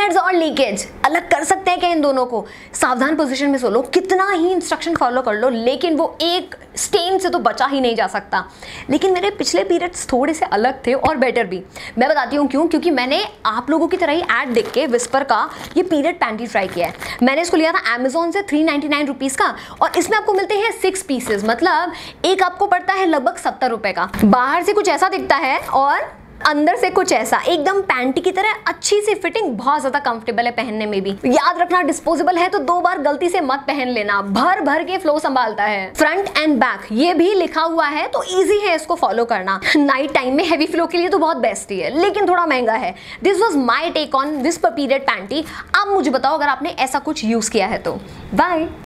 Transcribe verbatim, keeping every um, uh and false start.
Periods और leakage अलग कर सकते हैं क्या इन दोनों को? सावधान पोजीशन में सो लो, कितना ही इंस्ट्रक्शन फॉलो कर लो, लेकिन वो एक स्टेन से तो बचा ही नहीं जा सकता। लेकिन मेरे पिछले पीरियड्स थोड़े से अलग थे और बेटर भी। मैं बताती हूँ क्यों, क्योंकि मैंने आप लोगों की तरह ही ऐड देख के विस्पर का ये पीरियड पैंटी ट्राई किया है। मैंने इसको लिया था अमेजोन से थ्री नाइन्टी नाइन रुपीज़ का, और इसमें आपको मिलते हैं सिक्स पीसेज, मतलब एक आपको पड़ता है लगभग सत्तर रुपए का। बाहर से कुछ ऐसा दिखता है और अंदर से कुछ ऐसा, एकदम पैंटी की तरह अच्छी सी फिटिंग, बहुत ज्यादा कंफर्टेबल है पहनने में भी। याद रखना डिस्पोजेबल है तो दो बार गलती से मत पहन लेना, भर भर के फ्लो संभालता है। फ्रंट एंड बैक ये भी लिखा हुआ है तो इजी है इसको फॉलो करना। नाइट टाइम में हैवी फ्लो के लिए तो बहुत बेस्ट ही है, लेकिन थोड़ा महंगा है। This was my take on whisper period panty. अब मुझे बताओ अगर आपने ऐसा कुछ यूज किया है तो। बाय।